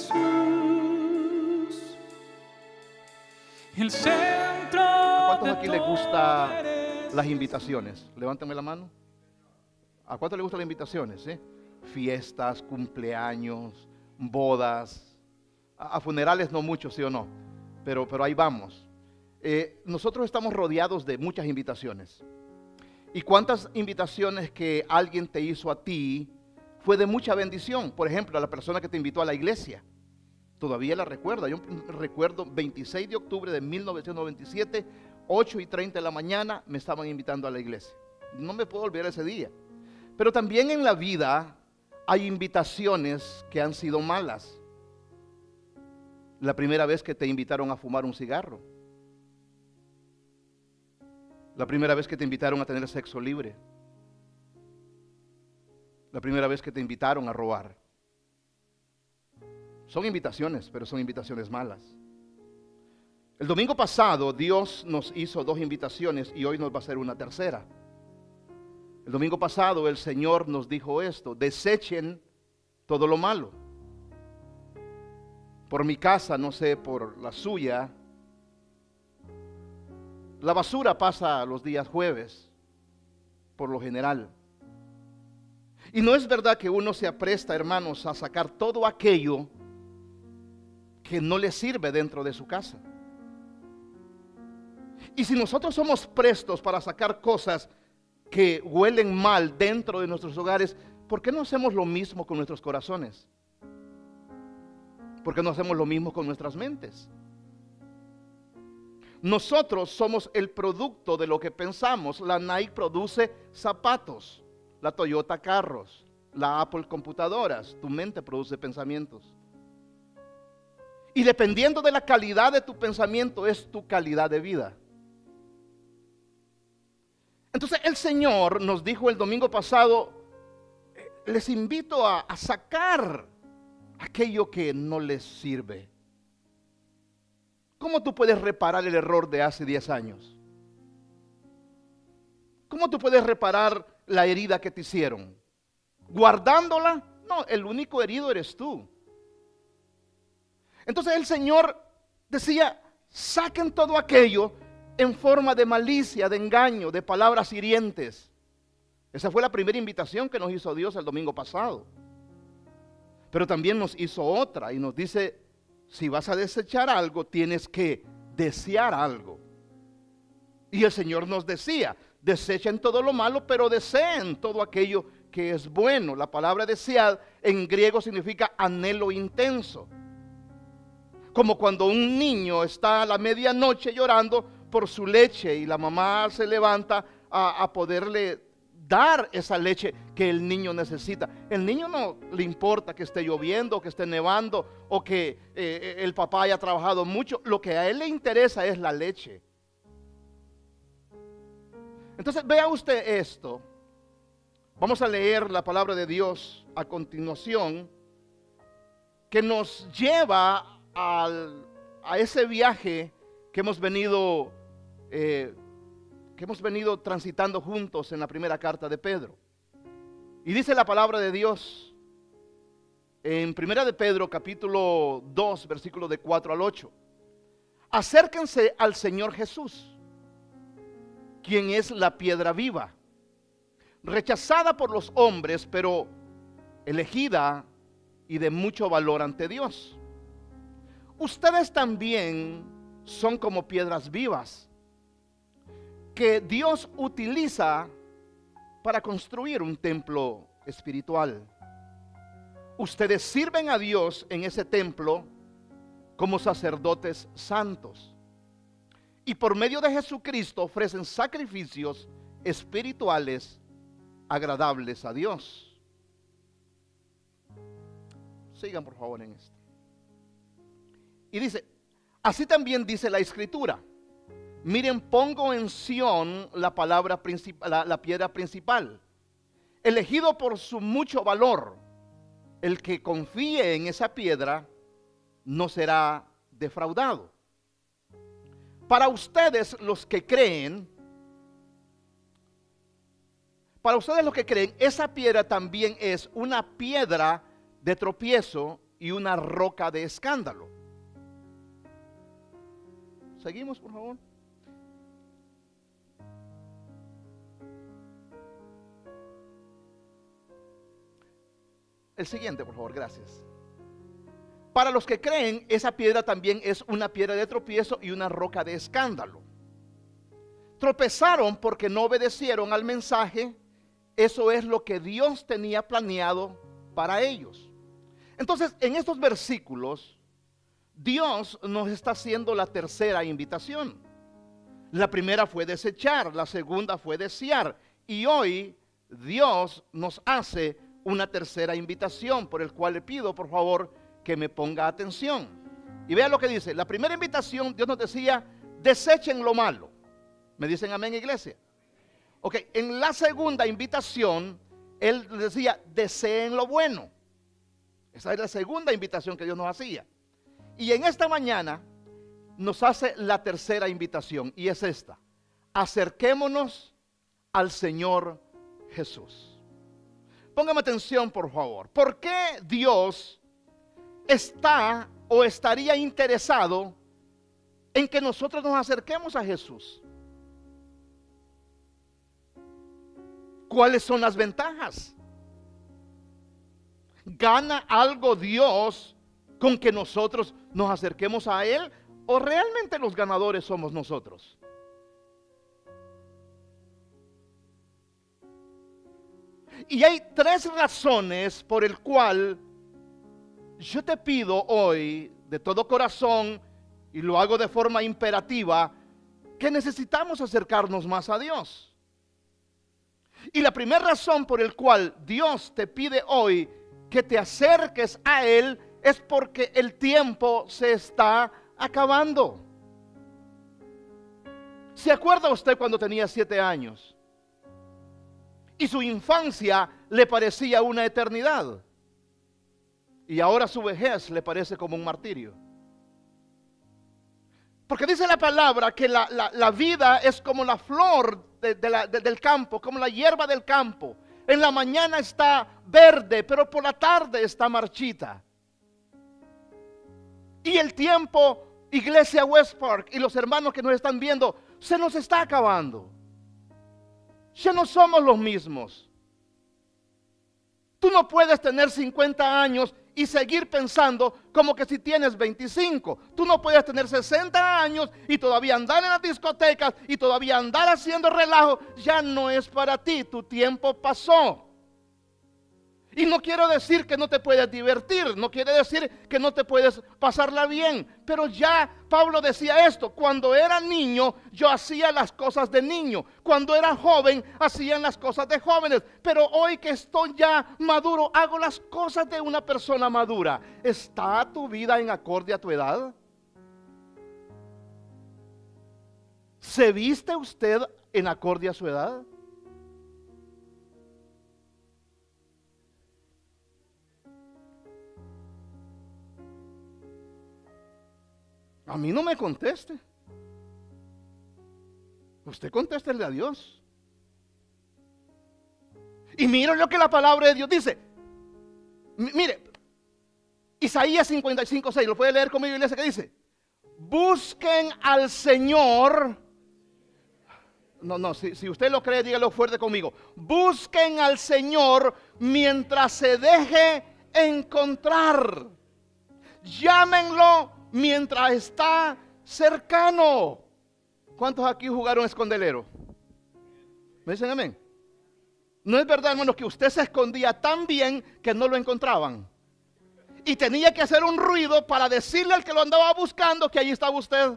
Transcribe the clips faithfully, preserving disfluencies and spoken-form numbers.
Jesús, el centro. ¿A cuántos de aquí les todo gustan eres las invitaciones? Levántame la mano. ¿A cuántos les gustan las invitaciones? eh? Fiestas, cumpleaños, bodas. A, a funerales no mucho, ¿sí o no? Pero, pero ahí vamos. Eh, nosotros estamos rodeados de muchas invitaciones. ¿Y cuántas invitaciones que alguien te hizo a ti fue de mucha bendición? Por ejemplo, a la persona que te invitó a la iglesia. Todavía la recuerda. Yo recuerdo veintiséis de octubre de mil novecientos noventa y siete, ocho y treinta de la mañana me estaban invitando a la iglesia. No me puedo olvidar ese día. Pero también en la vida hay invitaciones que han sido malas. La primera vez que te invitaron a fumar un cigarro. La primera vez que te invitaron a tener sexo libre. La primera vez que te invitaron a robar. Son invitaciones, pero son invitaciones malas. El domingo pasado Dios nos hizo dos invitaciones y hoy nos va a hacer una tercera. El domingo pasado el Señor nos dijo esto: desechen todo lo malo. Por mi casa, no sé, por la suya, la basura pasa los días jueves, por lo general. Y no es verdad que uno se apresta, hermanos, a sacar todo aquello que no le sirve dentro de su casa. Y si nosotros somos prestos para sacar cosas que huelen mal dentro de nuestros hogares, ¿por qué no hacemos lo mismo con nuestros corazones? ¿Por qué no hacemos lo mismo con nuestras mentes? Nosotros somos el producto de lo que pensamos. La Nike produce zapatos, la Toyota carros, la Apple computadoras. Tu mente produce pensamientos. Y dependiendo de la calidad de tu pensamiento es tu calidad de vida. Entonces el Señor nos dijo el domingo pasado: les invito a, a sacar aquello que no les sirve. ¿Cómo tú puedes reparar el error de hace diez años? ¿Cómo tú puedes reparar la herida que te hicieron? ¿Guardándola? No, el único herido eres tú. Entonces el Señor decía: saquen todo aquello en forma de malicia, de engaño, de palabras hirientes. Esa fue la primera invitación que nos hizo Dios el domingo pasado. Pero también nos hizo otra y nos dice: si vas a desechar algo, tienes que desear algo. Y el Señor nos decía: desechen todo lo malo, pero deseen todo aquello que es bueno. La palabra desear en griego significa anhelo intenso. Como cuando un niño está a la medianoche llorando por su leche y la mamá se levanta a, a poderle dar esa leche que el niño necesita. El niño no le importa que esté lloviendo, que esté nevando o que eh, el papá haya trabajado mucho. Lo que a él le interesa es la leche. Entonces vea usted esto. Vamos a leer la palabra de Dios a continuación, que nos lleva al, a ese viaje que hemos venido eh, que hemos venido transitando juntos en la primera carta de Pedro. Y dice la palabra de Dios en primera de Pedro capítulo dos versículos de cuatro al ocho: acérquense al Señor Jesús, quien es la piedra viva, rechazada por los hombres, pero elegida y de mucho valor ante Dios. Ustedes también son como piedras vivas que Dios utiliza para construir un templo espiritual. Ustedes sirven a Dios en ese templo como sacerdotes santos, y por medio de Jesucristo ofrecen sacrificios espirituales agradables a Dios. Sigan por favor en esto. Y dice: así también dice la Escritura: miren, pongo en Sión la palabra principal, la, la piedra principal, elegido por su mucho valor. El que confíe en esa piedra no será defraudado. Para ustedes los que creen, para ustedes los que creen, esa piedra también es una piedra de tropiezo y una roca de escándalo. Seguimos, por favor. El siguiente, por favor, gracias. Para los que creen, esa piedra también es una piedra de tropiezo y una roca de escándalo. Tropezaron porque no obedecieron al mensaje. Eso es lo que Dios tenía planeado para ellos. Entonces, en estos versículos, Dios nos está haciendo la tercera invitación. La primera fue desechar, la segunda fue desear. Y hoy Dios nos hace una tercera invitación, por el cual le pido, por favor, que me ponga atención. Y vea lo que dice. La primera invitación, Dios nos decía, desechen lo malo. ¿Me dicen amén, iglesia? Ok, en la segunda invitación, Él decía, deseen lo bueno. Esa es la segunda invitación que Dios nos hacía. Y en esta mañana nos hace la tercera invitación, y es esta: acerquémonos al Señor Jesús. Póngame atención, por favor. ¿Por qué Dios está o estaría interesado en que nosotros nos acerquemos a Jesús? ¿Cuáles son las ventajas? ¿Gana algo Dios con que nosotros nos acerquemos a Él? ¿O realmente los ganadores somos nosotros? Y hay tres razones por el cual yo te pido hoy de todo corazón, y lo hago de forma imperativa, que necesitamos acercarnos más a Dios. Y la primera razón por el cual Dios te pide hoy que te acerques a Él es porque el tiempo se está acabando. ¿Se acuerda usted cuando tenía siete años? Y su infancia le parecía una eternidad. Y ahora su vejez le parece como un martirio. Porque dice la palabra que la, la, la vida es como la flor de, de la, de, del campo, como la hierba del campo. En la mañana está verde, pero por la tarde está marchita. Y el tiempo, Iglesia West Park y los hermanos que nos están viendo, se nos está acabando. Ya no somos los mismos. Tú no puedes tener cincuenta años y seguir pensando como que si tienes veinticinco. Tú no puedes tener sesenta años y todavía andar en las discotecas y todavía andar haciendo relajo. Ya no es para ti, tu tiempo pasó. Y no quiero decir que no te puedes divertir, no quiere decir que no te puedes pasarla bien, pero ya Pablo decía esto: cuando era niño yo hacía las cosas de niño, cuando era joven hacían las cosas de jóvenes, pero hoy que estoy ya maduro hago las cosas de una persona madura. ¿Está tu vida en acorde a tu edad? ¿Se viste usted en acorde a su edad? A mí no me conteste. Usted contéstele a Dios. Y miren lo que la palabra de Dios dice. M- mire, Isaías cincuenta y cinco, seis, ¿lo puede leer conmigo, iglesia? ¿Qué dice? Busquen al Señor. No, no, si, si usted lo cree, dígalo fuerte conmigo. Busquen al Señor mientras se deje encontrar. Llámenlo mientras está cercano. ¿Cuántos aquí jugaron escondelero? ¿Me dicen amén? No es verdad, hermanos, que usted se escondía tan bien que no lo encontraban. Y tenía que hacer un ruido para decirle al que lo andaba buscando que allí estaba usted.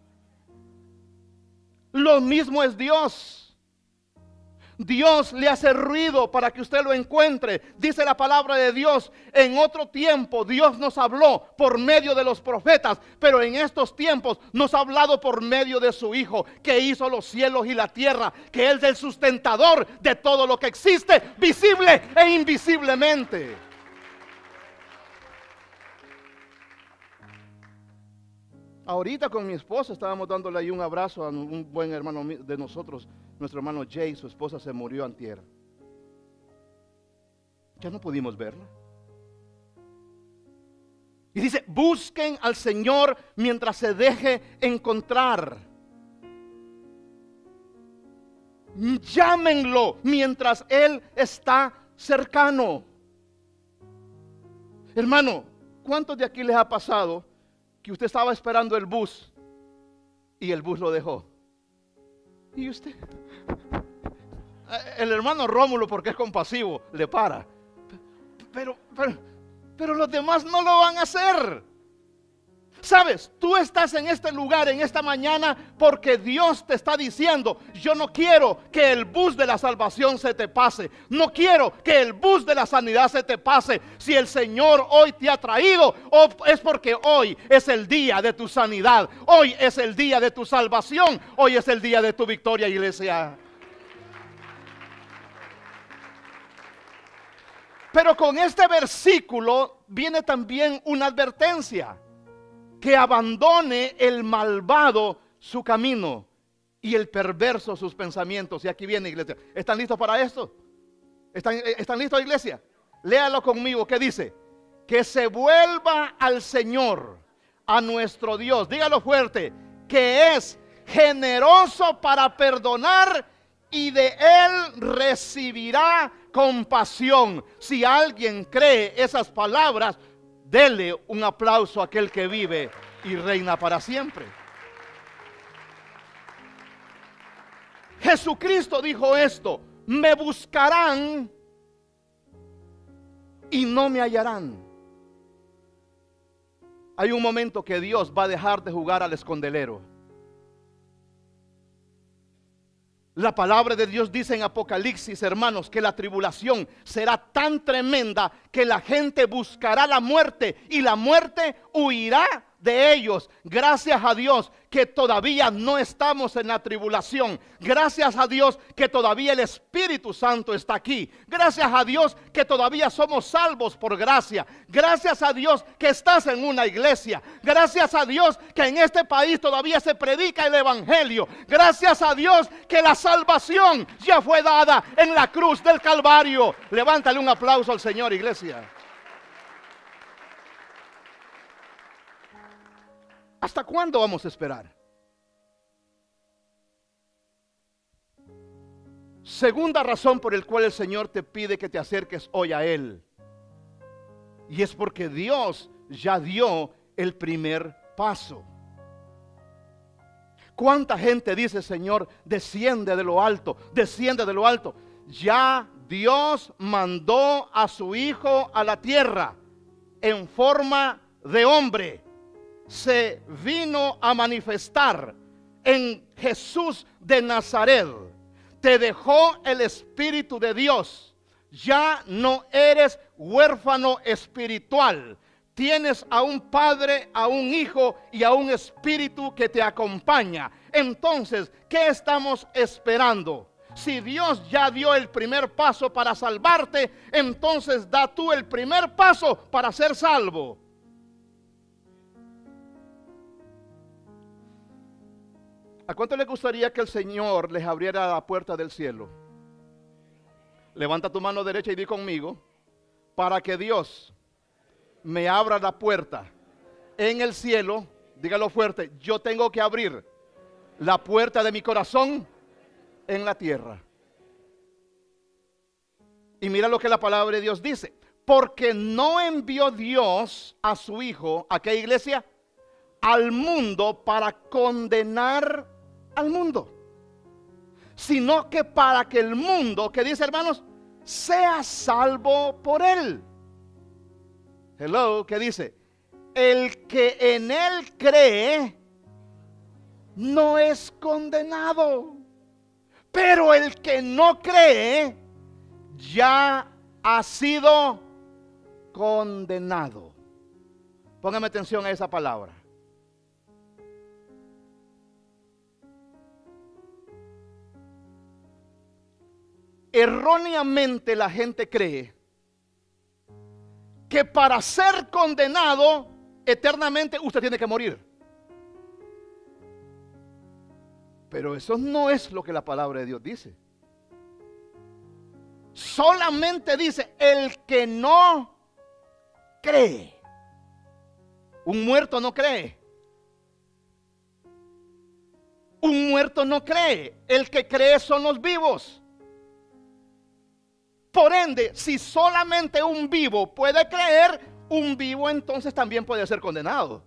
Lo mismo es Dios. Dios le hace ruido para que usted lo encuentre. Dice la palabra de Dios: en otro tiempo Dios nos habló por medio de los profetas, pero en estos tiempos nos ha hablado por medio de su Hijo, que hizo los cielos y la tierra, que es el sustentador de todo lo que existe, visible e invisiblemente. Ahorita con mi esposa estábamos dándole ahí un abrazo a un buen hermano de nosotros, nuestro hermano Jay. Su esposa se murió antier. Ya no pudimos verla. Y dice, busquen al Señor mientras se deje encontrar. Llámenlo mientras Él está cercano. Hermano, ¿cuántos de aquí les ha pasado que usted estaba esperando el bus y el bus lo dejó? ¿Y usted? El hermano Rómulo, porque es compasivo, le para. Pero, pero, pero los demás no lo van a hacer. Sabes, tú estás en este lugar, en esta mañana, porque Dios te está diciendo, yo no quiero que el bus de la salvación se te pase. No quiero que el bus de la sanidad se te pase. Si el Señor hoy te ha traído, es porque hoy es el día de tu sanidad. Hoy es el día de tu salvación. Hoy es el día de tu victoria, iglesia. Pero con este versículo viene también una advertencia. Que abandone el malvado su camino y el perverso sus pensamientos. Y aquí viene, iglesia. ¿Están listos para esto? ¿Están, ¿Están listos, iglesia? Léalo conmigo. ¿Qué dice? Que se vuelva al Señor, a nuestro Dios. Dígalo fuerte. Que es generoso para perdonar y de Él recibirá compasión. Si alguien cree esas palabras, dele un aplauso a aquel que vive y reina para siempre. Jesucristo dijo esto: me buscarán y no me hallarán. Hay un momento que Dios va a dejar de jugar al escondelero. La palabra de Dios dice en Apocalipsis, hermanos, que la tribulación será tan tremenda que la gente buscará la muerte y la muerte huirá de ellos. Gracias a Dios que todavía no estamos en la tribulación. Gracias a Dios que todavía el Espíritu Santo está aquí. Gracias a Dios que todavía somos salvos por gracia. Gracias a Dios que estás en una iglesia. Gracias a Dios que en este país todavía se predica el Evangelio. Gracias a Dios que la salvación ya fue dada en la cruz del Calvario. Levántale un aplauso al Señor, iglesia. ¿Hasta cuándo vamos a esperar? Segunda razón por la cual el Señor te pide que te acerques hoy a Él. Y es porque Dios ya dio el primer paso. ¿Cuánta gente dice, Señor, desciende de lo alto, desciende de lo alto? Ya Dios mandó a su Hijo a la tierra en forma de hombre. Se vino a manifestar en Jesús de Nazaret. Te dejó el Espíritu de Dios. Ya no eres huérfano espiritual. Tienes a un Padre, a un Hijo y a un Espíritu que te acompaña. Entonces, ¿qué estamos esperando? Si Dios ya dio el primer paso para salvarte, entonces da tú el primer paso para ser salvo. ¿A cuánto le gustaría que el Señor les abriera la puerta del cielo? Levanta tu mano derecha y di conmigo: para que Dios me abra la puerta en el cielo, dígalo fuerte, yo tengo que abrir la puerta de mi corazón en la tierra. Y mira lo que la palabra de Dios dice: porque no envió Dios a su Hijo, ¿a qué iglesia? Al mundo para condenar al mundo, sino que para que el mundo, ¿qué dice, hermanos? Sea salvo por él. Hello, ¿qué dice? El que en él cree no es condenado, pero el que no cree ya ha sido condenado. Póngame atención a esa palabra. Erróneamente la gente cree que para ser condenado eternamente usted tiene que morir. Pero eso no es lo que la palabra de Dios dice. Solamente dice el que no cree. Un muerto no cree. Un muerto no cree. El que cree son los vivos. Por ende, si solamente un vivo puede creer, un vivo entonces también puede ser condenado.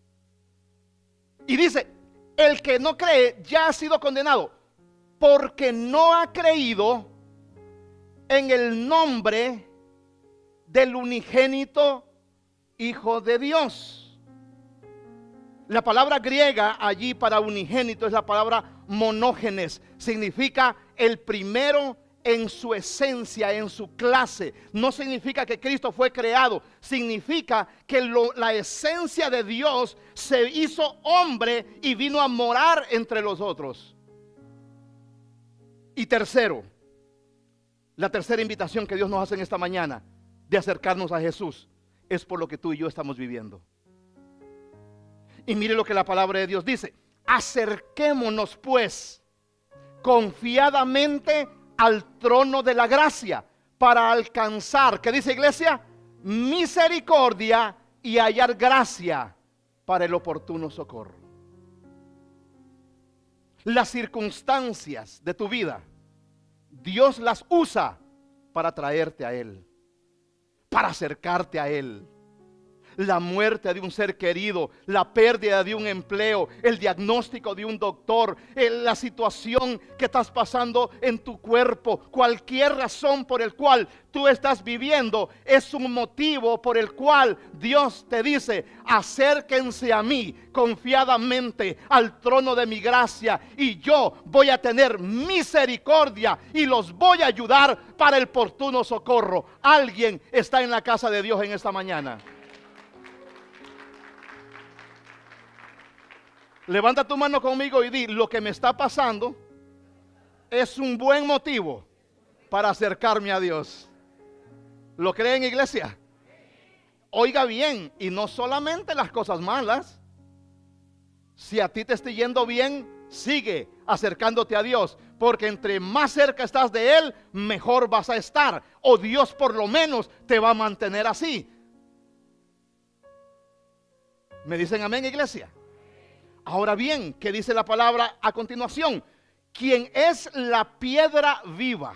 Y dice, el que no cree ya ha sido condenado porque no ha creído en el nombre del unigénito Hijo de Dios. La palabra griega allí para unigénito es la palabra monógenes. Significa el primero en su esencia, en su clase. No significa que Cristo fue creado. Significa que lo, la esencia de Dios se hizo hombre y vino a morar entre los otros. Y tercero, la tercera invitación que Dios nos hace en esta mañana de acercarnos a Jesús es por lo que tú y yo estamos viviendo. Y mire lo que la palabra de Dios dice: acerquémonos pues confiadamente al trono de la gracia para alcanzar, ¿qué dice, iglesia? Misericordia y hallar gracia para el oportuno socorro. Las circunstancias de tu vida, Dios las usa para traerte a Él, para acercarte a Él. La muerte de un ser querido, la pérdida de un empleo, el diagnóstico de un doctor, la situación que estás pasando en tu cuerpo, cualquier razón por el cual tú estás viviendo, es un motivo por el cual Dios te dice: acérquense a mí confiadamente al trono de mi gracia y yo voy a tener misericordia y los voy a ayudar para el oportuno socorro. Alguien está en la casa de Dios en esta mañana. Levanta tu mano conmigo y di: lo que me está pasando es un buen motivo para acercarme a Dios. ¿Lo creen, iglesia? Oiga bien, y no solamente las cosas malas. Si a ti te está yendo bien, sigue acercándote a Dios, porque entre más cerca estás de Él, mejor vas a estar, o Dios por lo menos te va a mantener así. ¿Me dicen amén, iglesia? Ahora bien, ¿qué dice la palabra a continuación? Quien es la piedra viva.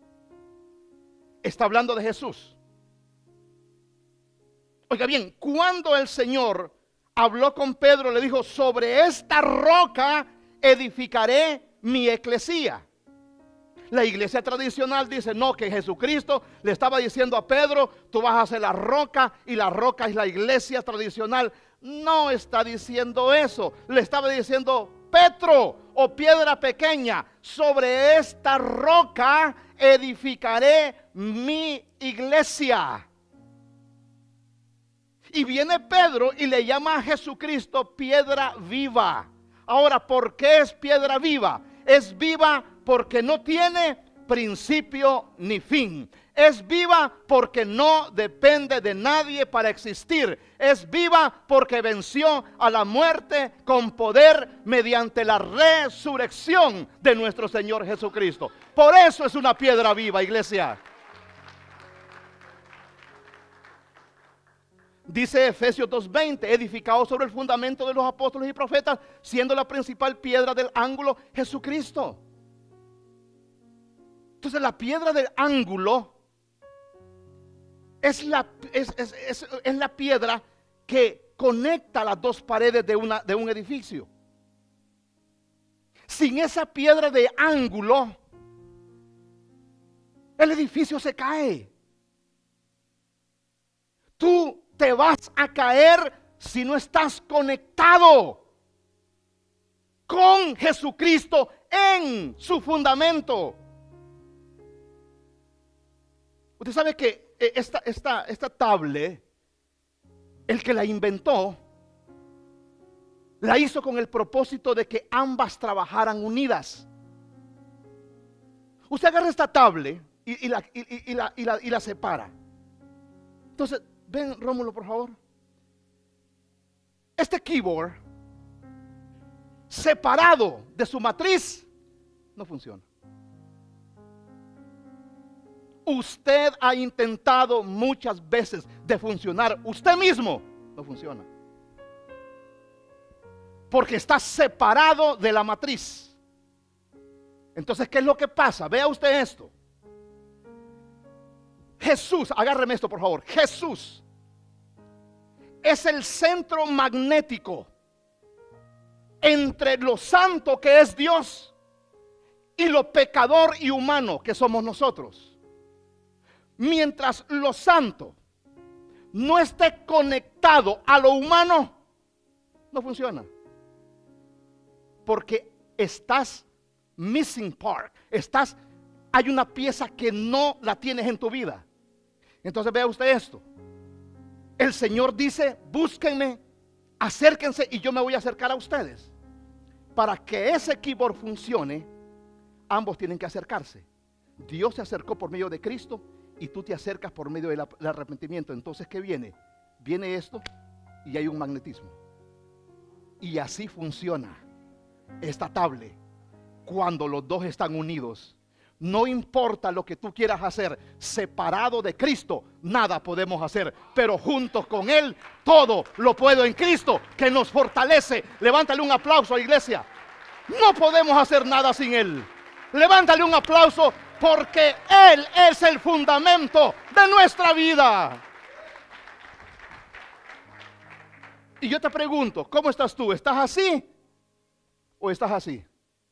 Está hablando de Jesús. Oiga bien, cuando el Señor habló con Pedro, le dijo: sobre esta roca edificaré mi eclesía. La iglesia tradicional dice no, que Jesucristo le estaba diciendo a Pedro: tú vas a ser la roca, y la roca es la iglesia tradicional. No está diciendo eso. Le estaba diciendo: Petro, o piedra pequeña, sobre esta roca edificaré mi iglesia. Y viene Pedro y le llama a Jesucristo piedra viva. Ahora, ¿por qué es piedra viva? Es viva porque no tiene principio ni fin. Es viva porque no depende de nadie para existir. Es viva porque venció a la muerte con poder mediante la resurrección de nuestro Señor Jesucristo. Por eso es una piedra viva, iglesia. Dice Efesios dos veinte: edificado sobre el fundamento de los apóstoles y profetas, siendo la principal piedra del ángulo Jesucristo. Entonces la piedra del ángulo es la, es, es, es, es la piedra que conecta las dos paredes de, una, de un edificio. Sin esa piedra de ángulo, el edificio se cae. Tú te vas a caer si no estás conectado con Jesucristo en su fundamento. Usted sabe que esta, esta, esta tablet, el que la inventó, la hizo con el propósito de que ambas trabajaran unidas. Usted agarra esta tablet y, y, la, y, y, la, y, la, y la separa. Entonces, ven, Rómulo, por favor. Este keyboard, separado de su matriz, no funciona. Usted ha intentado muchas veces de funcionar usted mismo, no funciona. porque está separado de la matriz. Entonces, ¿qué es lo que pasa? Vea usted esto. Jesús, agárreme esto por favor. Jesús es el centro magnético entre lo santo que es Dios y lo pecador y humano que somos nosotros. Mientras lo santo no esté conectado a lo humano, no funciona. Porque estás missing part, estás, hay una pieza que no la tienes en tu vida. Entonces vea usted esto. El Señor dice: búsquenme, acérquense y yo me voy a acercar a ustedes. Para que ese keyboard funcione, ambos tienen que acercarse. Dios se acercó por medio de Cristo y tú te acercas por medio del arrepentimiento. Entonces, ¿qué viene? Viene esto y hay un magnetismo. Y así funciona esta tablet cuando los dos están unidos. No importa lo que tú quieras hacer, separado de Cristo, nada podemos hacer. Pero juntos con Él, todo lo puedo en Cristo, que nos fortalece. Levántale un aplauso a la iglesia. No podemos hacer nada sin Él. Levántale un aplauso porque Él es el fundamento de nuestra vida. Y yo te pregunto, ¿cómo estás tú? ¿Estás así o estás así?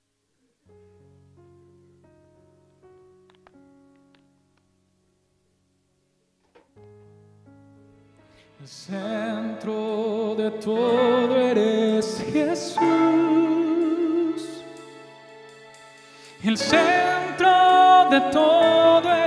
El centro de todo eres Jesús. El centro de todo eres